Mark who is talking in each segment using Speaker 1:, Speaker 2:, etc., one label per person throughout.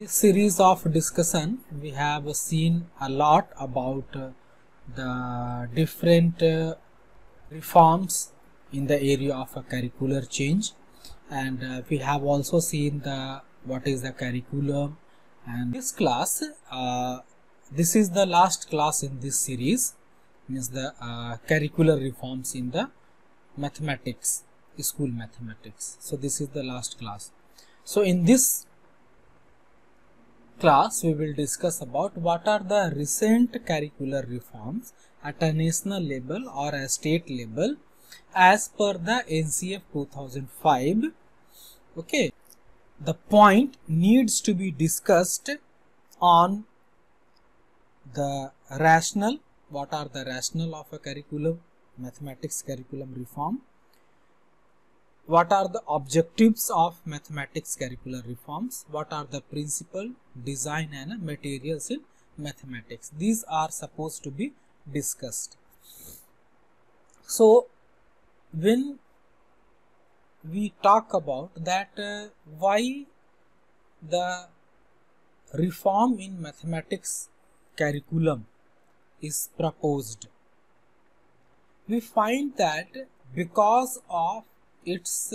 Speaker 1: Series of discussion we have seen a lot about the different reforms in the area of a curricular change, and we have also seen the what is the curriculum. And this class, this is the last class in this series, means the curricular reforms in the mathematics, school mathematics. So this is the last class. So in this class we will discuss about what are the recent curricular reforms at a national level or a state level as per the NCF 2005. Okay, the point needs to be discussed on the rationale. What are the rationale of a curriculum, mathematics curriculum reform? What are the objectives of mathematics curricular reforms? What are the principle, design and materials in mathematics? These are supposed to be discussed. So when we talk about that, why the reform in mathematics curriculum is proposed, we find that because of its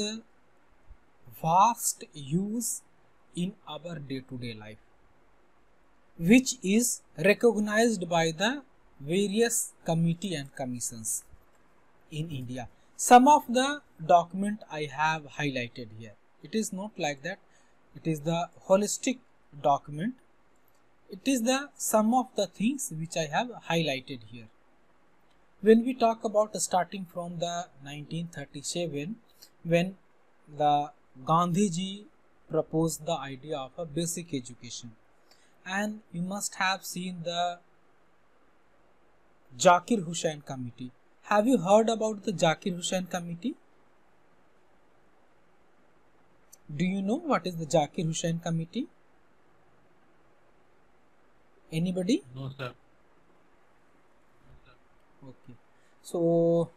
Speaker 1: vast use in our day-to-day life, which is recognized by the various committee and commissions in India. Some of the document I have highlighted here. It is not like that. It is the holistic document. It is the sum of the things which I have highlighted here. When we talk about starting from the 1937, when the Gandhiji proposed the idea of a basic education, and you must have seen the Zakir Hussain committee. Have you heard about the Zakir Hussain committee? Do you know what is the Zakir Hussain committee? Anybody?
Speaker 2: No, sir.
Speaker 1: Okay. So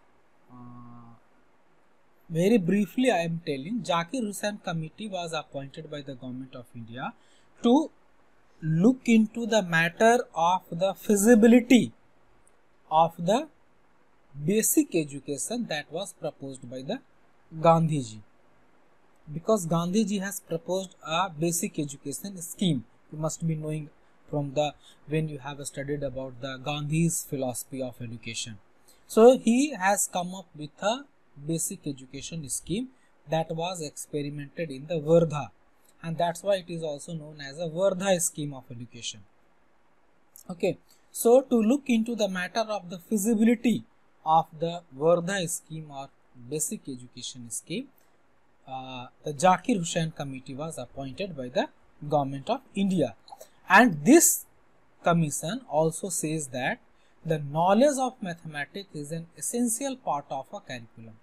Speaker 1: very briefly I am telling, Zakir Hussain committee was appointed by the government of India to look into the matter of the feasibility of the basic education that was proposed by the Gandhiji. Because Gandhiji has proposed a basic education scheme. You must be knowing from the when you have studied about the Gandhi's philosophy of education. So he has come up with a basic education scheme that was experimented in the Wardha, and that's why it is also known as a Wardha scheme of education. Okay, so to look into the matter of the feasibility of the Wardha scheme or basic education scheme, the Zakir Hussain committee was appointed by the government of India, and this commission also says that the knowledge of mathematics is an essential part of a curriculum.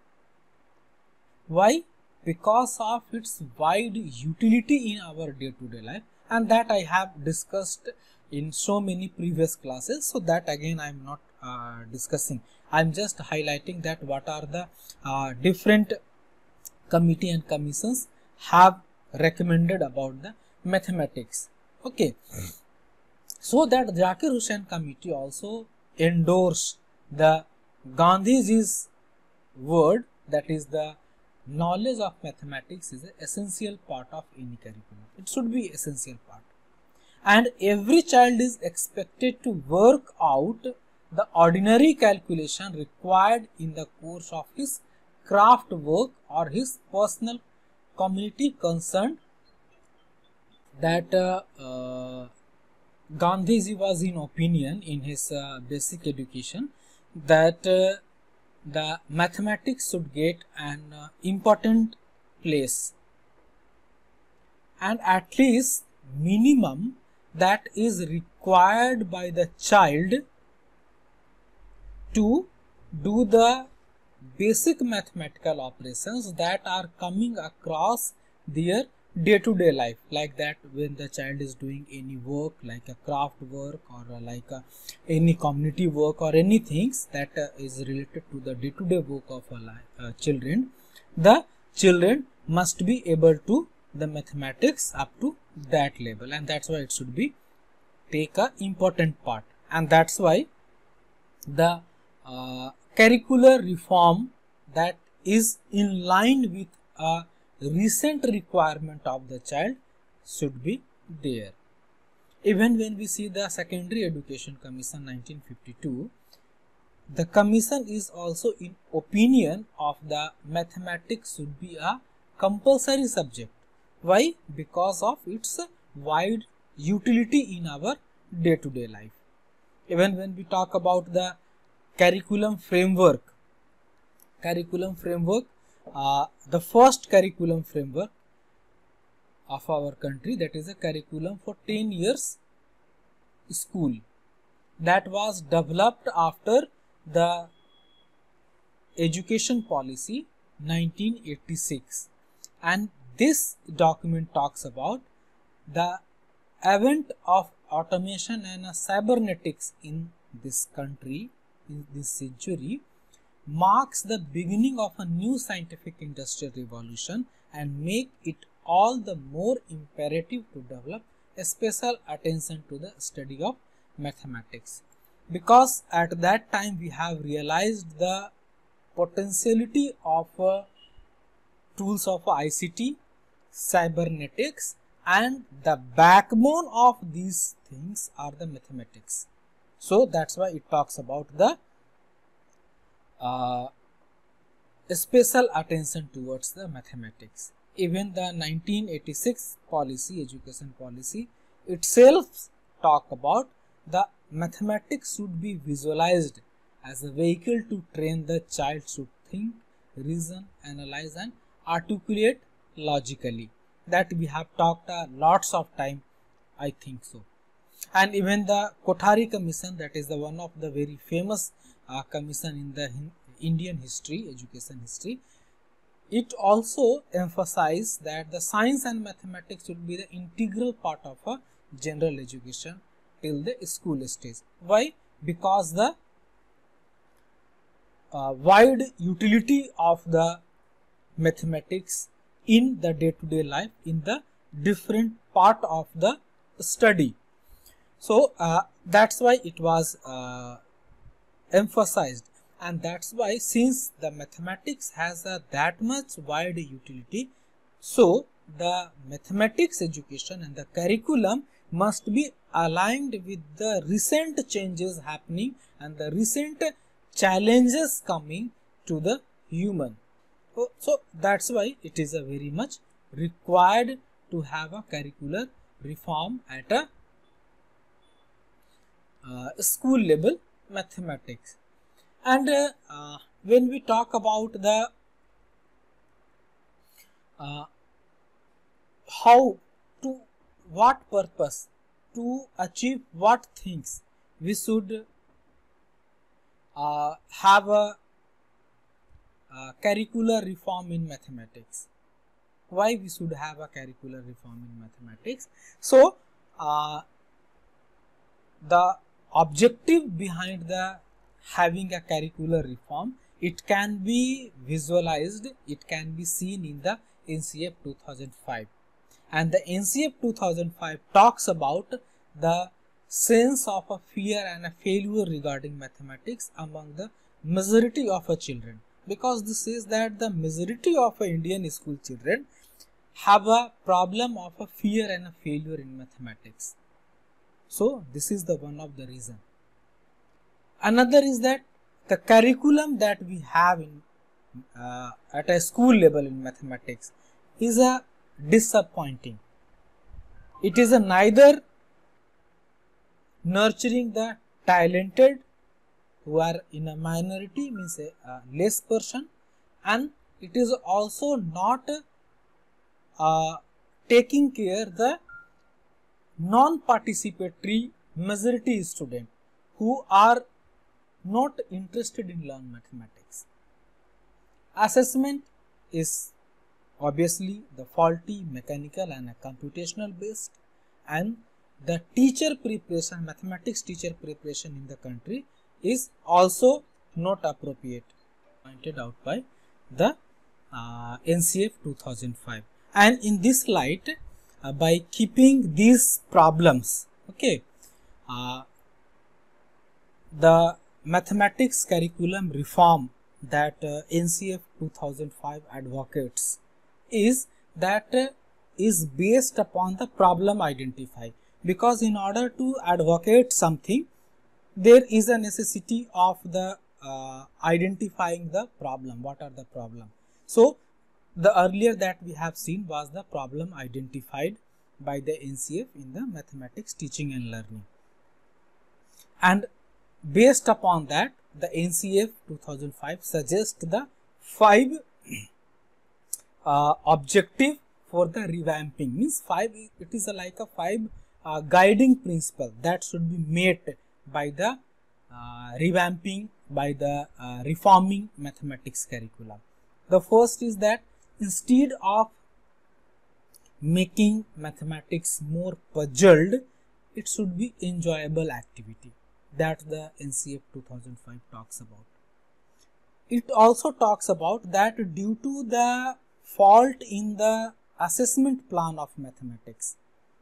Speaker 1: Why? Because of its wide utility in our day-to-day life, and that I have discussed in so many previous classes, so that again I am not discussing. I am just highlighting that what are the different committee and commissions have recommended about the mathematics. Okay, so that Zakir Hussain committee also endorsed the Gandhiji's word, that is the knowledge of mathematics is an essential part of any curriculum. It should be essential part, and every child is expected to work out the ordinary calculation required in the course of his craft work or his personal community concerned. That Gandhiji was in opinion in his basic education that the mathematics should get an important place, and at least minimum that is required by the child to do the basic mathematical operations that are coming across their day-to-day life, like that when the child is doing any work like a craft work or like any community work or anything that is related to the day-to-day work of children, the children must be able to the mathematics up to that level, and that's why it should be take a important part. And that's why the curricular reform that is in line with a recent requirement of the child should be there. Even when we see the Secondary Education Commission 1952, the commission is also in opinion of the mathematics should be a compulsory subject. Why? Because of its wide utility in our day-to-day life. Even when we talk about the curriculum framework, the first curriculum framework of our country, that is a curriculum for 10 years school, that was developed after the Education Policy 1986, and this document talks about the advent of automation and cybernetics in this country in this century marks the beginning of a new scientific industrial revolution and make it all the more imperative to develop a special attention to the study of mathematics, because at that time we have realized the potentiality of tools of ICT, cybernetics, and the backbone of these things are the mathematics. So that's why it talks about the special attention towards the mathematics. Even the 1986 policy, education policy itself talk about the mathematics should be visualized as a vehicle to train the child to think, reason, analyze and articulate logically. That we have talked lots of time, I think so. And even the Kothari Commission, that is the one of the very famous commission in the Indian history, education history, it also emphasized that the science and mathematics should be the integral part of a general education till the school stage. Why? Because the wide utility of the mathematics in the day-to-day life in the different part of the study. So that's why it was emphasized, and that's why since the mathematics has that much wide utility, so the mathematics education and the curriculum must be aligned with the recent changes happening and the recent challenges coming to the human. So that's why it is a very much required to have a curricular reform at a school level mathematics. And when we talk about the how to what purpose to achieve what things, we should have a curricular reform in mathematics. Why we should have a curricular reform in mathematics? So the objective behind the having a curricular reform, it can be visualized, it can be seen in the NCF 2005, and the NCF 2005 talks about the sense of a fear and a failure regarding mathematics among the majority of children, because this is that the majority of Indian school children have a problem of a fear and a failure in mathematics. So this is the one of the reason. Another is that the curriculum that we have in at a school level in mathematics is a disappointing. It is a neither nurturing the talented who are in a minority, means a less person, and it is also not taking care the non-participatory majority student who are not interested in learn mathematics. Assessment is obviously the faulty, mechanical and computational based, and the teacher preparation, mathematics teacher preparation in the country is also not appropriate, pointed out by the NCF 2005. And in this light, by keeping these problems. Okay, the mathematics curriculum reform that NCF 2005 advocates is that is based upon the problem identify, because in order to advocate something there is a necessity of the identifying the problem. What are the problem? So the earlier that we have seen was the problem identified by the NCF in the mathematics teaching and learning, and based upon that the NCF 2005 suggests the 5 objective for the revamping. Means 5, it is like a 5 guiding principle that should be met by the revamping, by the reforming mathematics curriculum. The first is that instead of making mathematics more puzzled, it should be enjoyable activity. That the NCF 2005 talks about. It also talks about that due to the fault in the assessment plan of mathematics,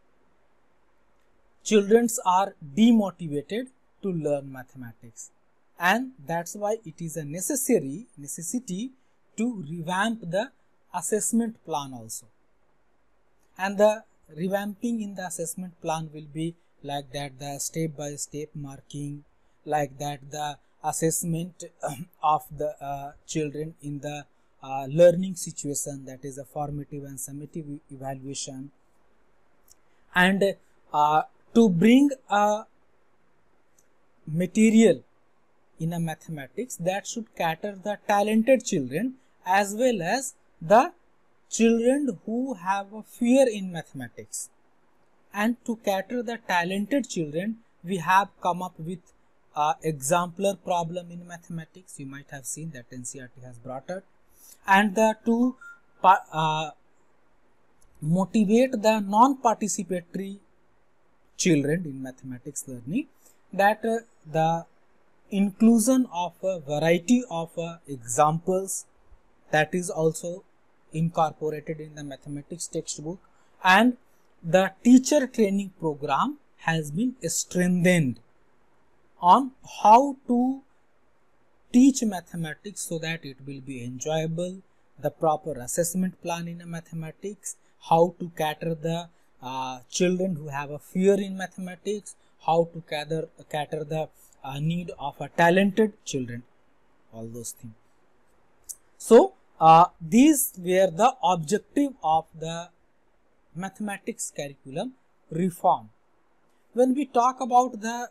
Speaker 1: children are demotivated to learn mathematics, and that's why it is a necessity to revamp the assessment plan also. And the revamping in the assessment plan will be like that the step by step marking, like that the assessment of the children in the learning situation, that is a formative and summative evaluation, and to bring a material in a mathematics that should cater the talented children as well as the children who have a fear in mathematics. And to cater the talented children, we have come up with exemplar problem in mathematics. You might have seen that NCERT has brought it. And to motivate the non-participatory children in mathematics learning, that the inclusion of a variety of examples, that is also incorporated in the mathematics textbook, and the teacher training program has been strengthened on how to teach mathematics so that it will be enjoyable, the proper assessment plan in mathematics, how to cater the children who have a fear in mathematics, how to cater the need of a talented children, all those things. So these were the objective of the mathematics curriculum reform. When we talk about the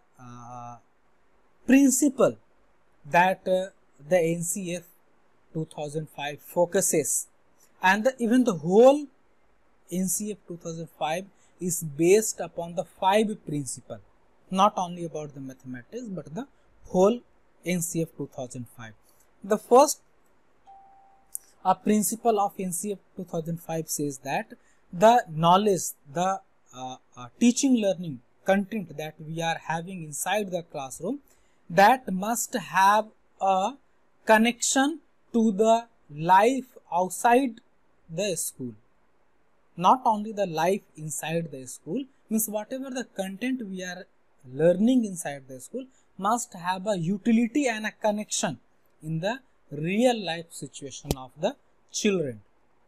Speaker 1: principle that the NCF 2005 focuses, and even the whole NCF 2005 is based upon the 5 principles, not only about the mathematics but the whole NCF 2005. The first principle of NCF 2005 says that the knowledge, the teaching learning content that we are having inside the classroom, that must have a connection to the life outside the school, not only the life inside the school. Means whatever the content we are learning inside the school must have a utility and a connection in the real life situation of the children,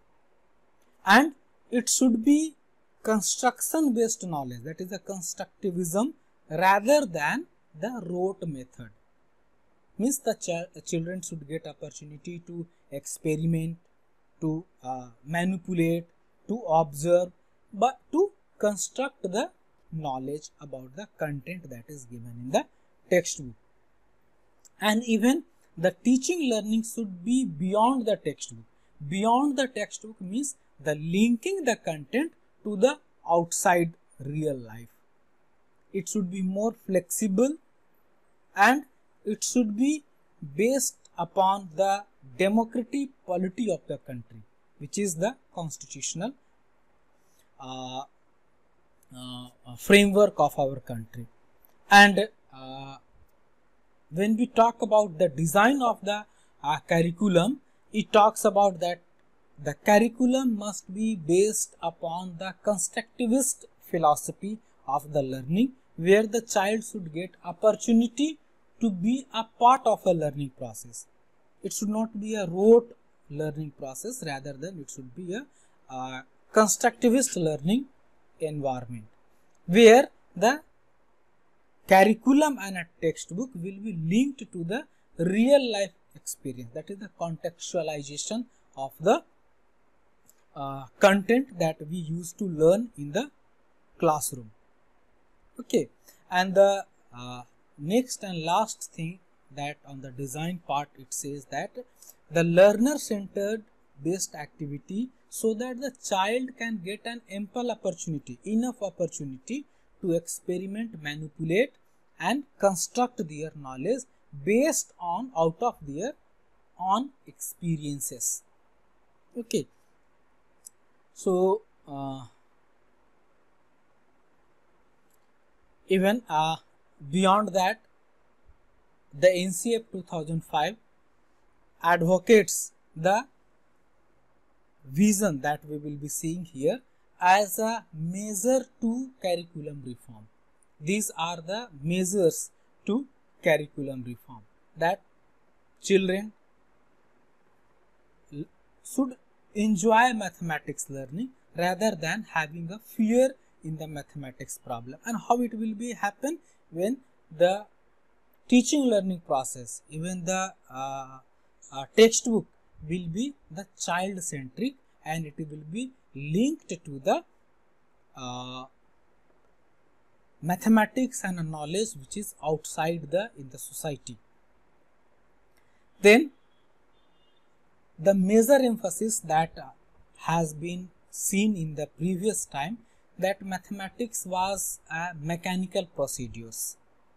Speaker 1: and it should be construction based knowledge, that is a constructivism rather than the rote method. Means the children should get opportunity to experiment, to manipulate, to observe, but to construct the knowledge about the content that is given in the textbook. And even the teaching learning should be beyond the textbook. Beyond the textbook means the linking the content to the outside real life. It should be more flexible, and it should be based upon the democratic polity of the country, which is the constitutional framework of our country. And when we talk about the design of the curriculum, it talks about that the curriculum must be based upon the constructivist philosophy of the learning, where the child should get opportunity to be a part of a learning process. It should not be a rote learning process, rather than it should be a constructivist learning environment, where the curriculum and a textbook will be linked to the real life experience, that is the contextualization of the content that we used to learn in the classroom. Okay, and the next and last thing, that on the design part it says that the learner centered based activity, so that the child can get an ample opportunity, enough opportunity to experiment, manipulate and construct their knowledge based on out of their own experiences. Okay, so even beyond that, the NCF 2005 advocates the vision that we will be seeing here as a measure to curriculum reform. These are the measures to curriculum reform, that children should enjoy mathematics learning rather than having a fear in the mathematics problem. And how it will be happen? When the teaching learning process, even the textbook will be the child centric, and it will be linked to the mathematics and a knowledge which is outside in the society. Then the major emphasis that has been seen in the previous time, that mathematics was mechanical procedures.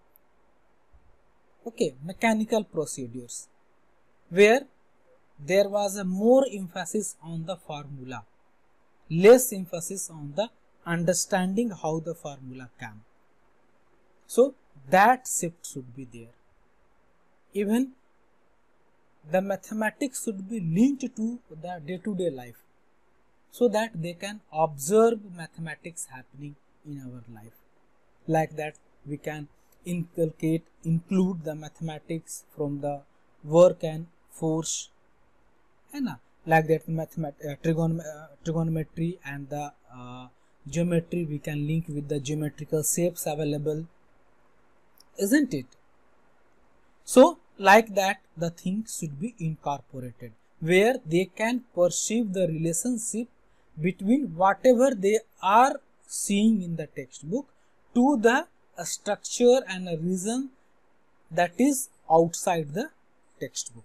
Speaker 1: Okay, mechanical procedures, where there was a more emphasis on the formula, less emphasis on the understanding how the formula came. So that shift should be there. Even the mathematics should be linked to the day-to-day life, so that they can observe mathematics happening in our life. Like that, we can include the mathematics from the work and force, and like that trigonometry and the geometry we can link with the geometrical shapes available, isn't it? So like that, the things should be incorporated, where they can perceive the relationship between whatever they are seeing in the textbook to the structure and a reason that is outside the textbook.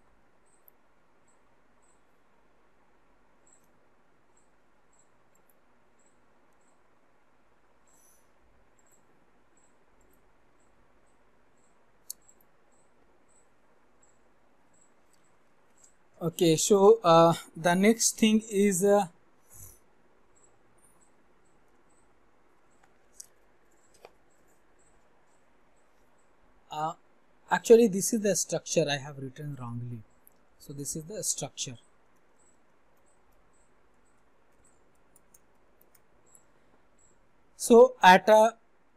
Speaker 1: Okay, so the next thing is actually this is the structure I have written wrongly. So this is the structure. So at a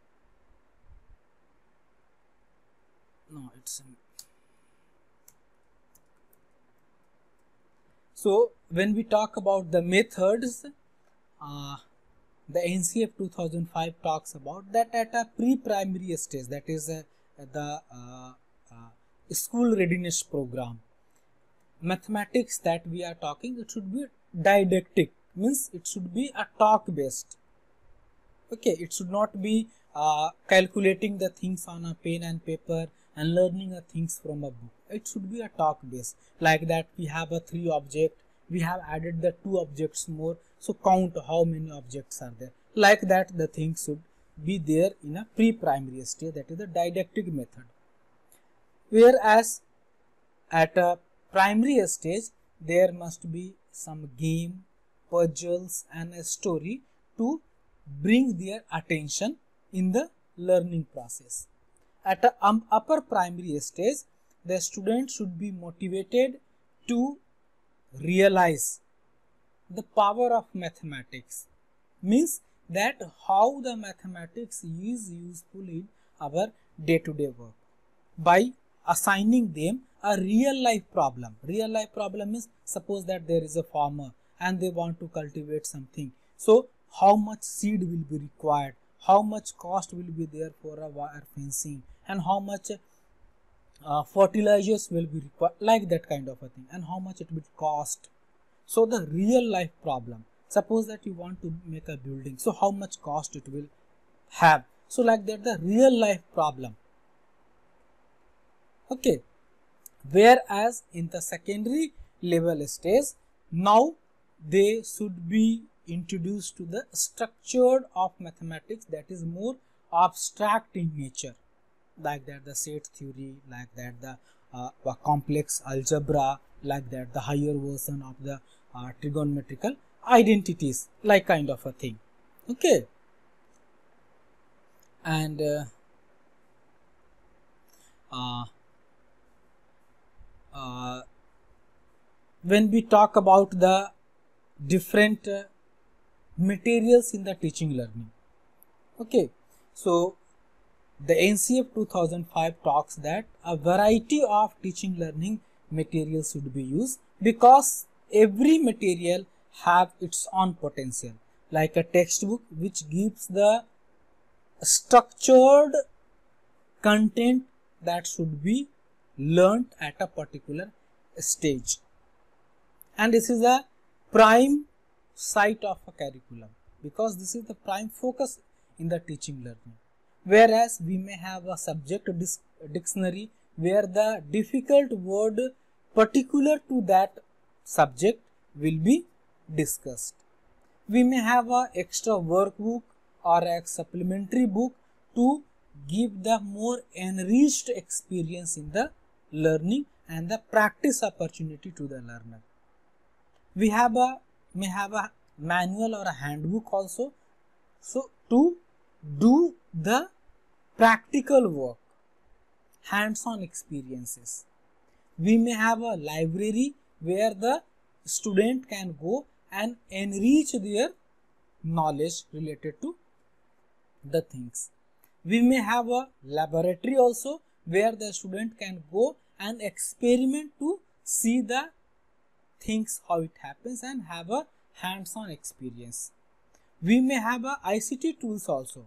Speaker 1: so when we talk about the methods, the NCF 2005 talks about that at a pre-primary stage, that is the school readiness program. Mathematics that we are talking, it should be didactic, means it should be a talk based. Okay, it should not be calculating the things on a pen and paper and learning the things from a book. It should be a talk based. Like that, we have a 3 object, we have added the 2 objects more, so count how many objects are there. Like that, the things should be there in a pre-primary stage, that is the didactic method. Whereas at a primary stage, there must be some game, puzzles and a story to bring their attention in the learning process. At an upper primary stage, the student should be motivated to realize the power of mathematics, means that how the mathematics is useful in our day-to-day work by assigning them a real life problem. Real life problem is, suppose that there is a farmer and they want to cultivate something. So how much seed will be required, how much cost will be there for a wire fencing, and how much fertilizers will be required, like that kind of a thing, and how much it will cost. So the real life problem, suppose that you want to make a building, so how much cost it will have. So like that, the real life problem. Okay, whereas in the secondary level stage, now they should be introduced to the structured of mathematics that is more abstract in nature, like that the set theory, like that the complex algebra, like that the higher version of the trigonometrical identities, like kind of a thing. Okay, and when we talk about the different materials in the teaching learning, okay, so the NCF 2005 talks that a variety of teaching learning materials should be used, because every material have its own potential, like a textbook which gives the structured content that should be learnt at a particular stage, and this is a prime site of a curriculum, because this is the prime focus in the teaching learning. Whereas we may have a subject dictionary where the difficult word particular to that subject will be discussed. We may have a extra workbook or a supplementary book to give the more enriched experience in the learning and the practice opportunity to the learner. We may have a manual or a handbook also, so to do the practical work, hands-on experiences. We may have a library where the student can go and enrich their knowledge related to the things. We may have a laboratory also where the student can go and experiment to see the things, how it happens, and have a hands-on experience. We may have a ICT tools also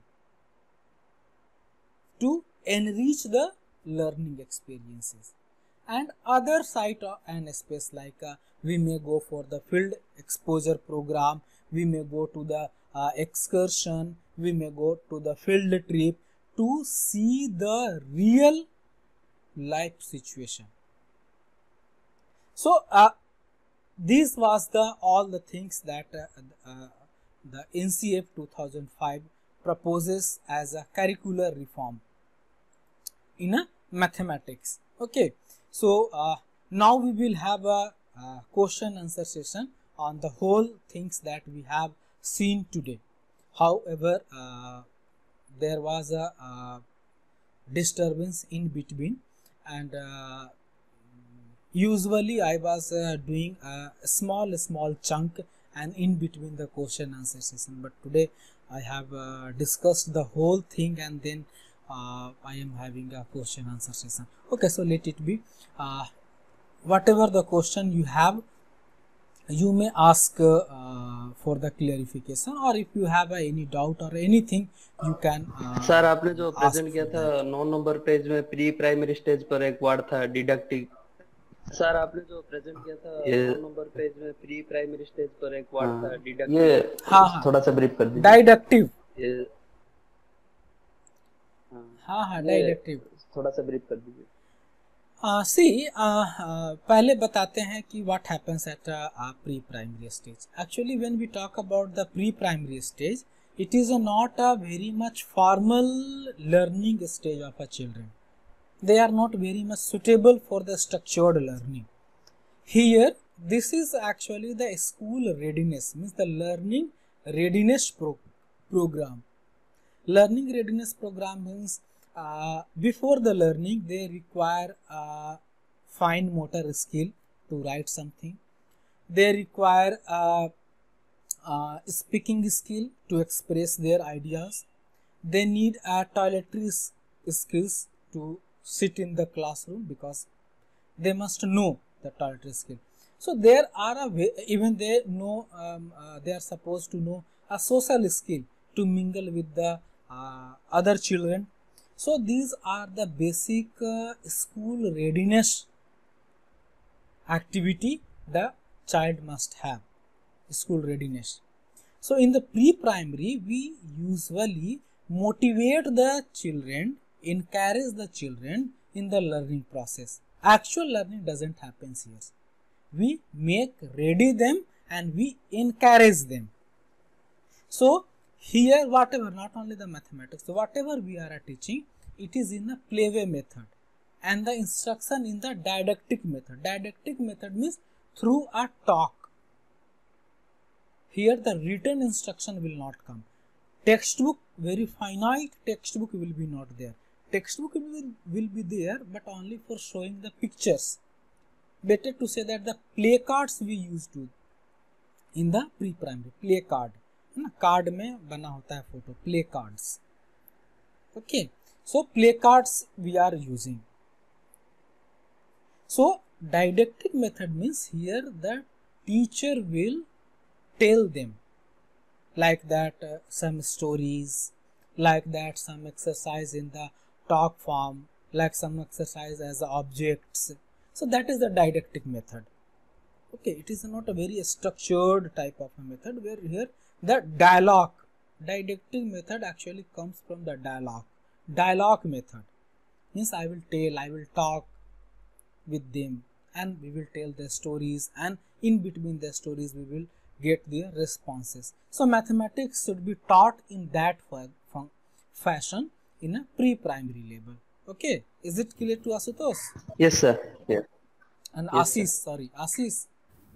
Speaker 1: to enrich the learning experiences, and other site and space, like we may go for the field exposure program, we may go to the excursion, we may go to the field trip to see the real life situation. So this was the all the things that the NCF 2005 proposes as a curricular reform in a mathematics. Okay, so now we will have a question answer session on the whole things that we have seen today. However, there was a disturbance in between, and usually I was doing a small chunk and in between the question answer session, but today I have discussed the whole thing, and then I am having a question answer session. Okay, so let it be. Whatever the question you have, you may ask for the clarification, or if you have any doubt or anything, you can
Speaker 2: sir आपने जो present किया था 9 number page में pre primary stage पर एक word था deductive. Sir आपने जो प्रेजेंट किया था 9 नंबर पेज में प्री प्राइमरी स्टेज पर एक वर्ड था डिडक्टिव. ये थोड़ा सा ब्रीफ कर दीजिए.
Speaker 1: डिडक्टिव. हाँ डिडक्टिव
Speaker 2: थोड़ा सा ब्रीफ कर दीजिए.
Speaker 1: पहले बताते हैं कि what happens at a pre-primary stage. Actually, when we talk about the pre-primary stage, it is not a very much formal learning stage of a children. They are not very much suitable for the structured learning. Here, this is actually the school readiness, means the learning readiness program. Learning readiness program means before the learning, they require fine motor skill to write something. They require speaking skill to express their ideas. They need toiletry skills to sit in the classroom because they must know the toiletry skill. So there are a way, even they know they are supposed to know a social skill to mingle with the other children. So these are the basic school readiness activity the child must have. School readiness. So in the pre-primary, we usually motivate the children, encourage the children in the learning process. Actual learning doesn't happen here. We make ready them and we encourage them. So here whatever, not only the mathematics, so whatever we are teaching, it is in a playway method and the instruction in the didactic method. Didactic method means through a talk. Here the written instruction will not come. Textbook, very finite textbook will be not there. Textbook will be there but only for showing the pictures. Better to say that the play cards we used to in the pre-primary. Play card. Card में बना होता है फोटो, play cards. Okay, so play cards we are using. So didactic method means here the teacher will tell them like that some stories, like that some exercise in the talk form, like some exercise as objects. So that is the didactic method. Okay, it is not a very structured type of a method where here the dialogue, didactic method actually comes from the dialogue method means I will tell, I will talk with them and we will tell the stories and in between the stories we will get their responses. So mathematics should be taught in that fashion in a pre-primary level. Okay, is it clear to Asutosh?
Speaker 2: Yes sir. Yeah.
Speaker 1: And
Speaker 2: Yes,
Speaker 1: Ashish, sorry, Ashish,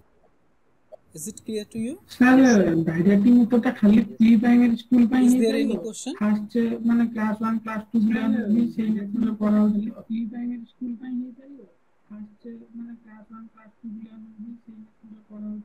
Speaker 1: is it clear to you?
Speaker 3: Sir, didactic method ta khali pre-primary school pa
Speaker 1: Is
Speaker 3: hi
Speaker 1: there any
Speaker 3: paribo.
Speaker 1: question?
Speaker 3: First mane class 1 class 2 pilan bhi sei method re padhautili. Pre-primary school pa hi paribo. First mane class 1 class 2 pilan bhi sei method re padhautili.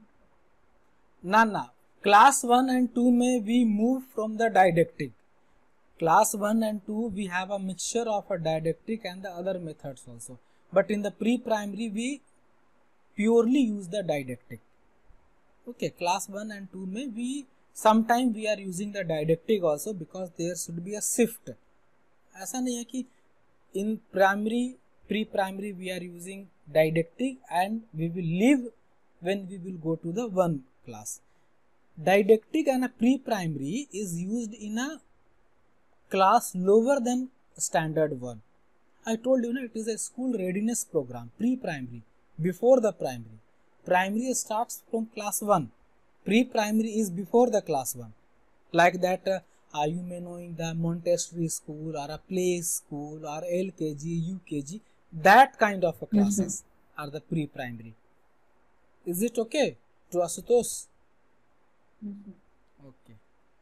Speaker 1: Na. Class 1 and 2 में we move from the didactic. Class 1 and 2 we have a mixture of a didactic and the other methods also. But in the pre-primary we purely use the didactic. Okay, class 1 and 2 में we sometime we are using the didactic also because there should be a shift. ऐसा नहीं है कि in primary, pre-primary we are using didactic and we will leave when we will go to the one class. Didactic and a pre-primary is used in a class lower than standard 1. I told you it is a school readiness program, pre-primary, before the primary. Primary starts from class 1. Pre-primary is before the class 1. Like that you may know in the Montessori school or a play school or LKG, UKG, that kind of classes are the pre-primary. Is it okay to Asutosh? Okay.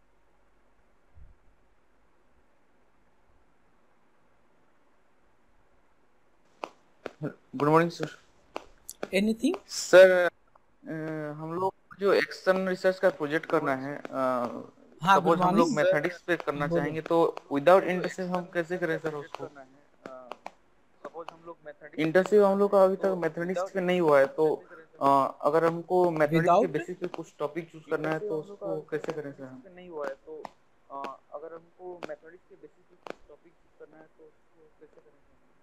Speaker 4: Good morning sir.
Speaker 1: Anything?
Speaker 4: Sir हम लोग जो external research का project करना है,
Speaker 1: हाँ,
Speaker 4: suppose
Speaker 1: good
Speaker 4: हम लोग
Speaker 1: morning.
Speaker 4: Mathematics पे करना
Speaker 1: बोलो.
Speaker 4: चाहेंगे तो विदाउट इंटर्नशिप हम कैसे करें सर उसको? सपोज हम लोग इंटर्नशिप हम लोग का अभी तक मैथमेटिक्स पे नहीं हुआ है, तो अगर हमको मैथमेटिक्स के
Speaker 1: Without?
Speaker 4: बेसिस पे कुछ टॉपिक चूज करना है तो उसको कैसे करें सर? हम नहीं हुआ है तो अगर हमको मैथमेटिक्स के बेसिस पे कुछ टॉपिक चूज करना है तो उसको कैसे करें?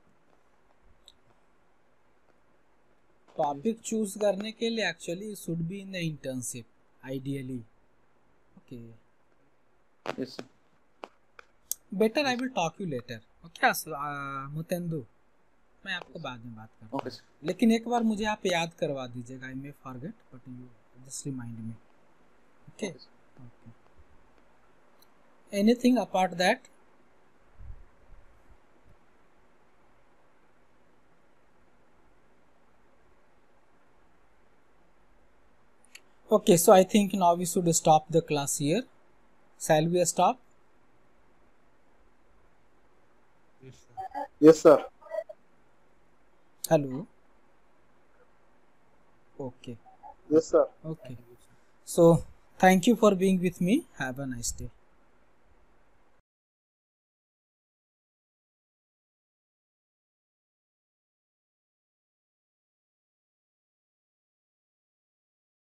Speaker 1: टॉपिक चूज करने के लिए actually should be in the internship ideally. Okay,
Speaker 4: yes
Speaker 1: better I will talk you later. Okay Mutendu, मैं आपको बाद में बात करूँगा.
Speaker 4: Okay sir.
Speaker 1: लेकिन एक बार मुझे आप याद करवा दीजिएगा. I may forget but you just remind me. Okay okay. Anything apart that? Okay, so I think now we should stop the class here. Shall we stop?
Speaker 5: Yes, sir.
Speaker 1: Hello. Okay.
Speaker 5: Yes, sir.
Speaker 1: Okay. So Thank you for being with me. Have a nice day.